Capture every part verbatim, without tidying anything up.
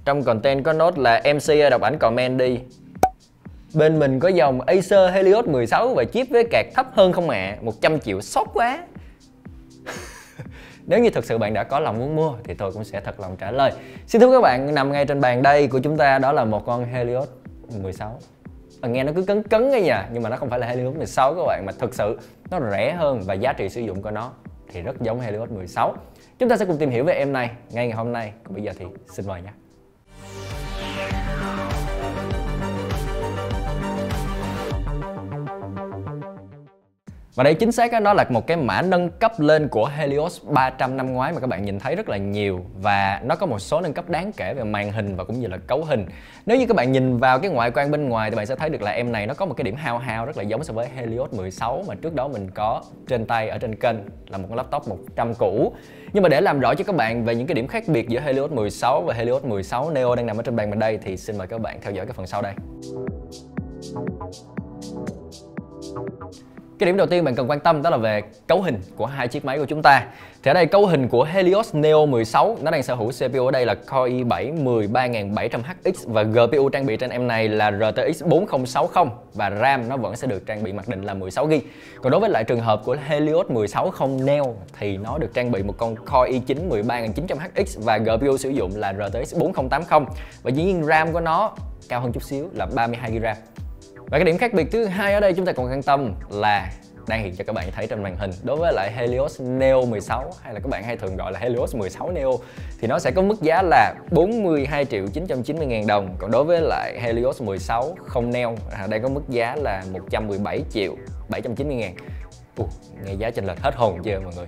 Trong content có nốt là em xê ơi đọc ảnh comment đi. Bên mình có dòng Acer Helios mười sáu và chip với card thấp hơn không ạ? À? một trăm triệu sốc quá. Nếu như thực sự bạn đã có lòng muốn mua thì tôi cũng sẽ thật lòng trả lời. Xin thưa các bạn, nằm ngay trên bàn đây của chúng ta đó là một con Helios mười sáu. À, nghe nó cứ cấn cấn ấy nha, nhưng mà nó không phải là Helios mười sáu các bạn, mà thực sự nó rẻ hơn và giá trị sử dụng của nó thì rất giống Helios mười sáu. Chúng ta sẽ cùng tìm hiểu về em này ngay ngày hôm nay. Còn bây giờ thì xin mời nhé. Và đây chính xác đó là một cái mã nâng cấp lên của Helios ba trăm năm ngoái mà các bạn nhìn thấy rất là nhiều. Và nó có một số nâng cấp đáng kể về màn hình và cũng như là cấu hình. Nếu như các bạn nhìn vào cái ngoại quan bên ngoài thì bạn sẽ thấy được là em này nó có một cái điểm hao hao rất là giống so với Helios mười sáu mà trước đó mình có trên tay ở trên kênh, là một con laptop một trăm cũ. Nhưng mà để làm rõ cho các bạn về những cái điểm khác biệt giữa Helios mười sáu và Helios mười sáu Neo đang nằm ở trên bàn mình đây thì xin mời các bạn theo dõi cái phần sau đây. Cái điểm đầu tiên bạn cần quan tâm đó là về cấu hình của hai chiếc máy của chúng ta. Thì ở đây cấu hình của Helios Neo mười sáu nó đang sở hữu xê pê u ở đây là Core i bảy mười ba nghìn bảy trăm H X và giê pê u trang bị trên em này là R T X bốn không sáu không và RAM nó vẫn sẽ được trang bị mặc định là mười sáu gi ga bai. Còn đối với lại trường hợp của Helios mười sáu không Neo thì nó được trang bị một con Core i chín mười ba nghìn chín trăm H X và giê pê u sử dụng là R T X bốn không tám không và dĩ nhiên RAM của nó cao hơn chút xíu là ba mươi hai gi ga bai. Và cái điểm khác biệt thứ hai ở đây chúng ta còn quan tâm là đang hiện cho các bạn thấy trên màn hình. Đối với lại Helios Neo mười sáu hay là các bạn hay thường gọi là Helios mười sáu Neo thì nó sẽ có mức giá là bốn mươi hai triệu chín trăm chín mươi ngàn đồng. Còn đối với lại Helios mười sáu không Neo đang có mức giá là một trăm mười bảy triệu bảy trăm chín mươi ngàn. Ủa, nghe giá chênh lệch hết hồn chưa mọi người.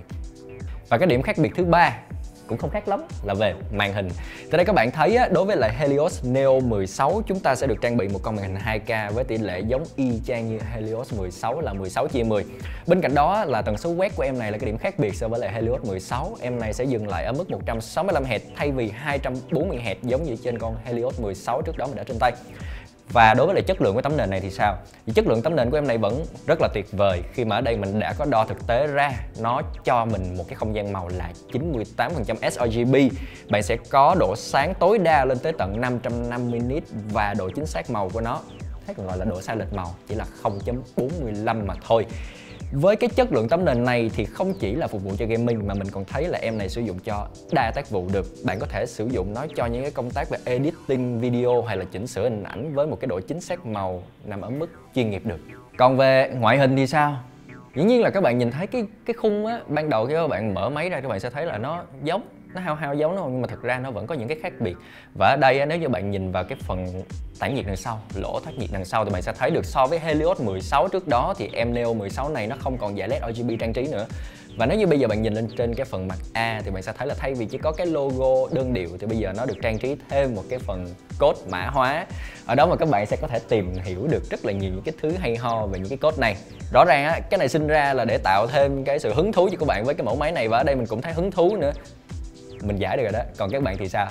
Và cái điểm khác biệt thứ ba cũng không khác lắm là về màn hình. Từ đây các bạn thấy á, đối với lại Helios Neo mười sáu chúng ta sẽ được trang bị một con màn hình hai K với tỷ lệ giống y chang như Helios mười sáu là mười sáu chia mười. Bên cạnh đó là tần số quét của em này là cái điểm khác biệt so với lại Helios mười sáu. Em này sẽ dừng lại ở mức một trăm sáu mươi lăm héc thay vì hai trăm bốn mươi héc giống như trên con Helios mười sáu trước đó mình đã trên tay. Và đối với lại chất lượng của tấm nền này thì sao? Thì chất lượng tấm nền của em này vẫn rất là tuyệt vời khi mà ở đây mình đã có đo thực tế ra nó cho mình một cái không gian màu là chín mươi tám phần trăm sRGB. Bạn sẽ có độ sáng tối đa lên tới tận năm trăm năm mươi nit và độ chính xác màu của nó hay còn gọi là độ sai lệch màu chỉ là không chấm bốn mươi lăm mà thôi. Với cái chất lượng tấm nền này thì không chỉ là phục vụ cho gaming mà mình còn thấy là em này sử dụng cho đa tác vụ được. Bạn có thể sử dụng nó cho những cái công tác về editing video hay là chỉnh sửa hình ảnh với một cái độ chính xác màu nằm ở mức chuyên nghiệp được. Còn về ngoại hình thì sao? Dĩ nhiên là các bạn nhìn thấy cái cái khung á, ban đầu khi các bạn mở máy ra các bạn sẽ thấy là nó giống, nó hao hao giống nó nhưng mà thực ra nó vẫn có những cái khác biệt. Và ở đây nếu như bạn nhìn vào cái phần tản nhiệt đằng sau, lỗ thoát nhiệt đằng sau thì bạn sẽ thấy được so với Helios mười sáu trước đó thì em Neo mười sáu này nó không còn dải led rờ giê bê trang trí nữa. Và nếu như bây giờ bạn nhìn lên trên cái phần mặt A thì bạn sẽ thấy là thay vì chỉ có cái logo đơn điệu thì bây giờ nó được trang trí thêm một cái phần code mã hóa. Ở đó mà các bạn sẽ có thể tìm hiểu được rất là nhiều những cái thứ hay ho về những cái code này. Rõ ràng á, cái này sinh ra là để tạo thêm cái sự hứng thú cho các bạn với cái mẫu máy này và ở đây mình cũng thấy hứng thú nữa. Mình giải được rồi đó, còn các bạn thì sao?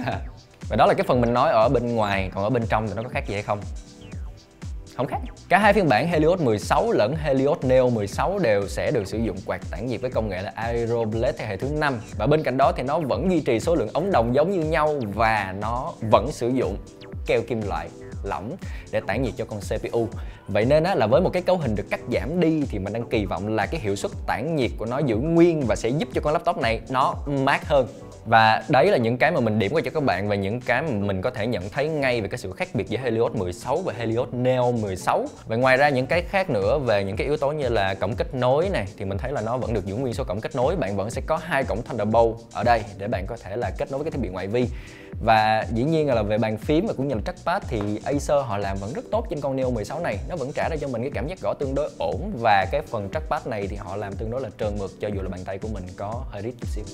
Và đó là cái phần mình nói ở bên ngoài, còn ở bên trong thì nó có khác gì hay không? Không khác. Cả hai phiên bản Helios mười sáu lẫn Helios Neo mười sáu đều sẽ được sử dụng quạt tản nhiệt với công nghệ là Aeroblade thế hệ thứ năm. Và bên cạnh đó thì nó vẫn duy trì số lượng ống đồng giống như nhau và nó vẫn sử dụng keo kim loại lỏng để tản nhiệt cho con xê pê u. Vậy nên á, là với một cái cấu hình được cắt giảm đi thì mình đang kỳ vọng là cái hiệu suất tản nhiệt của nó giữ nguyên và sẽ giúp cho con laptop này nó mát hơn. Và đấy là những cái mà mình điểm qua cho các bạn về những cái mà mình có thể nhận thấy ngay về cái sự khác biệt giữa Helios mười sáu và Helios Neo mười sáu. Và ngoài ra những cái khác nữa về những cái yếu tố như là cổng kết nối này thì mình thấy là nó vẫn được giữ nguyên số cổng kết nối. Bạn vẫn sẽ có hai cổng Thunderbolt ở đây để bạn có thể là kết nối với cái thiết bị ngoại vi. Và dĩ nhiên là về bàn phím và cũng như là trackpad thì Acer họ làm vẫn rất tốt trên con Neo mười sáu này. Nó vẫn trả ra cho mình cái cảm giác gõ tương đối ổn và cái phần trackpad này thì họ làm tương đối là trơn mượt cho dù là bàn tay của mình có hơi rít chút xíu.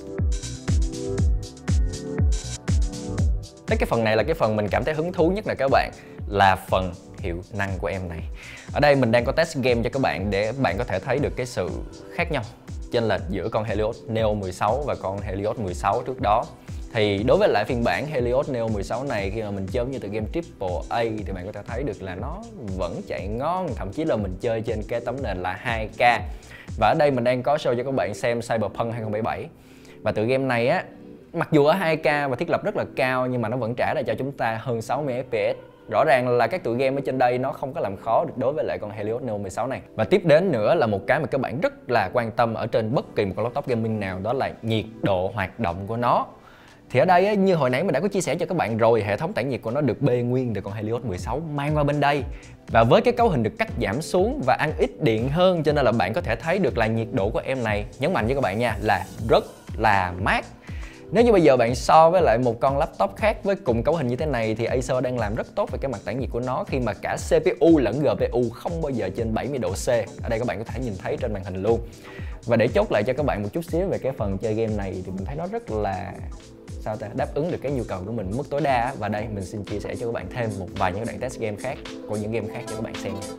Tới cái phần này là cái phần mình cảm thấy hứng thú nhất là các bạn, là phần hiệu năng của em này. Ở đây mình đang có test game cho các bạn để bạn có thể thấy được cái sự khác nhau chênh lệch giữa con Helios Neo mười sáu và con Helios mười sáu trước đó. Thì đối với lại phiên bản Helios Neo mười sáu này khi mà mình chơi như tựa game Triple A thì bạn có thể thấy được là nó vẫn chạy ngon, thậm chí là mình chơi trên cái tấm nền là hai K. Và ở đây mình đang có show cho các bạn xem Cyberpunk hai không bảy bảy. Và tựa game này á mặc dù ở hai K và thiết lập rất là cao nhưng mà nó vẫn trả lại cho chúng ta hơn sáu mươi F P S. Rõ ràng là các tựa game ở trên đây nó không có làm khó được đối với lại con Helios Neo mười sáu này. Và tiếp đến nữa là một cái mà các bạn rất là quan tâm ở trên bất kỳ một con laptop gaming nào, đó là nhiệt độ hoạt động của nó. Thì ở đây như hồi nãy mình đã có chia sẻ cho các bạn rồi, hệ thống tản nhiệt của nó được bê nguyên từ con Helios mười sáu mang qua bên đây. Và với cái cấu hình được cắt giảm xuống và ăn ít điện hơn, cho nên là bạn có thể thấy được là nhiệt độ của em này, nhấn mạnh với các bạn nha, là rất là mát. Nếu như bây giờ bạn so với lại một con laptop khác với cùng cấu hình như thế này thì Acer đang làm rất tốt về cái mặt tản nhiệt của nó, khi mà cả xê pê u lẫn giê pê u không bao giờ trên bảy mươi độ C. Ở đây các bạn có thể nhìn thấy trên màn hình luôn. Và để chốt lại cho các bạn một chút xíu về cái phần chơi game này thì mình thấy nó rất là sao ta đáp ứng được cái nhu cầu của mình mức tối đa. Và đây mình xin chia sẻ cho các bạn thêm một vài những đoạn test game khác của những game khác cho các bạn xem nha.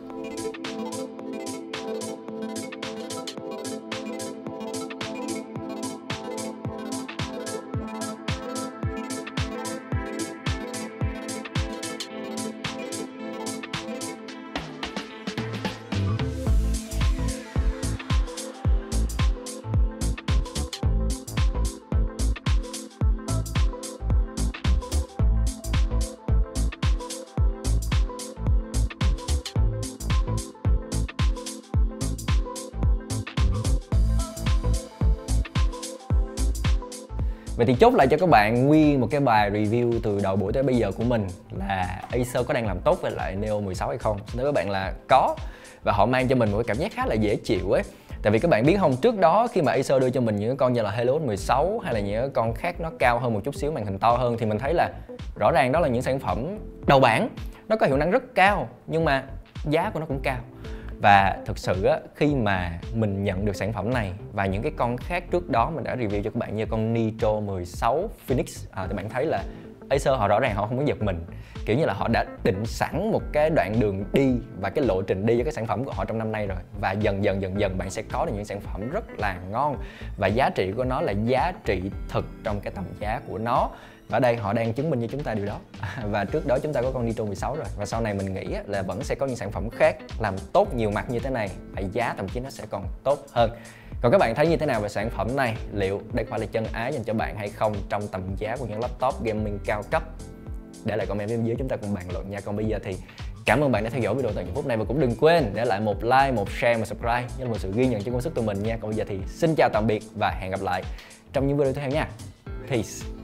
Vậy thì chốt lại cho các bạn nguyên một cái bài review từ đầu buổi tới bây giờ của mình là Acer có đang làm tốt với lại Neo mười sáu hay không? Nếu các bạn là có, và họ mang cho mình một cái cảm giác khá là dễ chịu ấy. Tại vì các bạn biết không, trước đó khi mà Acer đưa cho mình những con như là Helios mười sáu hay là những con khác nó cao hơn một chút xíu, màn hình to hơn, thì mình thấy là rõ ràng đó là những sản phẩm đầu bảng, nó có hiệu năng rất cao nhưng mà giá của nó cũng cao. Và thực sự á, khi mà mình nhận được sản phẩm này và những cái con khác trước đó mình đã review cho các bạn như con Nitro mười sáu Phoenix, à, thì bạn thấy là Acer họ rõ ràng họ không có giật mình. Kiểu như là họ đã định sẵn một cái đoạn đường đi và cái lộ trình đi cho cái sản phẩm của họ trong năm nay rồi. Và dần dần dần dần bạn sẽ có được những sản phẩm rất là ngon. Và giá trị của nó là giá trị thực trong cái tầm giá của nó. Và ở đây họ đang chứng minh cho chúng ta điều đó. Và trước đó chúng ta có con Nitro mười sáu rồi. Và sau này mình nghĩ là vẫn sẽ có những sản phẩm khác làm tốt nhiều mặt như thế này. Và giá thậm chí nó sẽ còn tốt hơn. Còn các bạn thấy như thế nào về sản phẩm này? Liệu đây phải là chân ái dành cho bạn hay không trong tầm giá của những laptop gaming cao cấp? Để lại comment bên dưới chúng ta cùng bàn luận nha. Còn bây giờ thì cảm ơn bạn đã theo dõi video tận những phút này, và cũng đừng quên để lại một like, một share, một subscribe như là một sự ghi nhận cho công sức tụi mình nha. Còn bây giờ thì xin chào tạm biệt và hẹn gặp lại trong những video tiếp theo nha. Peace.